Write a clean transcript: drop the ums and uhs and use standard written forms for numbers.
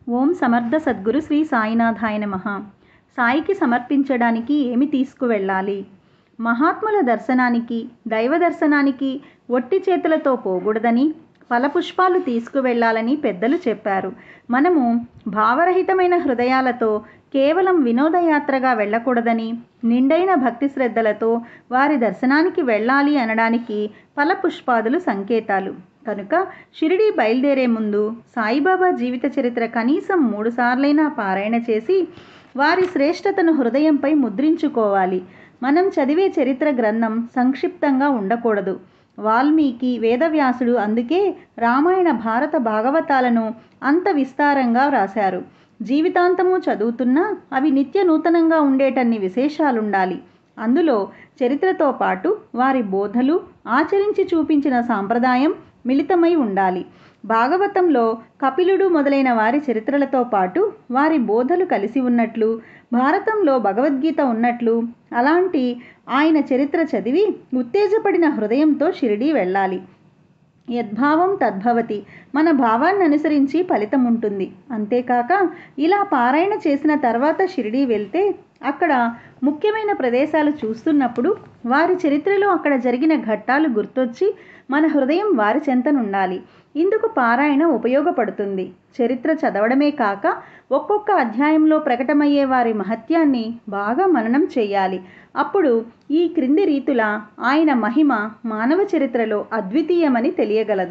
ఓం సమర్థ సద్గురు శ్రీ సాయినాథాయ నమః. సాయికి సమర్పించడానికి ఏమి తీసుకువెళ్ళాలి? మహాత్ముల దర్శనానికి, దైవ దర్శనానికి ఒట్టి చేతులతో పోకూడదని, ఫలపుష్పాలు తీసుకువెళ్ళాలని పెద్దలు చెప్పారు. మనము భావరహితమైన హృదయాలతో కేవలం వినోదయాత్రగా వెళ్ళకూడదని, నిండైన భక్తి శ్రద్ధలతో వారి దర్శనానికి వెళ్ళాలి అనడానికి ఫలపుష్పాదులు సంకేతాలు. కనుక షిరిడీ బయలుదేరే ముందు సాయిబాబా జీవిత చరిత్ర కనీసం 3 సార్లైనా పారాయణ చేసి వారి శ్రేష్టతను హృదయంపై ముద్రించుకోవాలి. మనం చదివే చరిత్ర గ్రంథం సంక్షిప్తంగా ఉండకూడదు. వాల్మీకి, వేదవ్యాసుడు అందుకే రామాయణ, భారత, భాగవతాలను అంత విస్తారంగా వ్రాశారు. జీవితాంతము చదువుతున్నా అవి నిత్య నూతనంగా ఉండేటన్ని విశేషాలుండాలి. అందులో చరిత్రతో పాటు వారి బోధలు, ఆచరించి చూపించిన సాంప్రదాయం మిళితమై ఉండాలి. భాగవతంలో కపిలుడు మొదలైన వారి చరిత్రలతో పాటు వారి బోధలు కలిసి ఉన్నట్లు, భారతంలో భగవద్గీత ఉన్నట్లు, అలాంటి ఆయన చరిత్ర చదివి ఉత్తేజపడిన హృదయంతో షిరిడీ వెళ్ళాలి. యద్భావం తద్భవతి. మన భావాన్ని అనుసరించి ఫలితం ఉంటుంది. అంతేకాక ఇలా పారాయణ చేసిన తర్వాత షిరిడీ వెళ్తే అక్కడ ముఖ్యమైన ప్రదేశాలు చూస్తున్నప్పుడు వారి చరిత్రలో అక్కడ జరిగిన ఘట్టాలు గుర్తొచ్చి మన హృదయం వారి చెంతనుండాలి. ఇందుకు పారాయణ ఉపయోగపడుతుంది. చరిత్ర చదవడమే కాక ఒక్కొక్క అధ్యాయంలో ప్రకటమయ్యే వారి మహత్యాన్ని బాగా మననం చేయాలి. అప్పుడు ఈ క్రింది రీతుల ఆయన మహిమ మానవ చరిత్రలో అద్వితీయమని తెలియగలదు.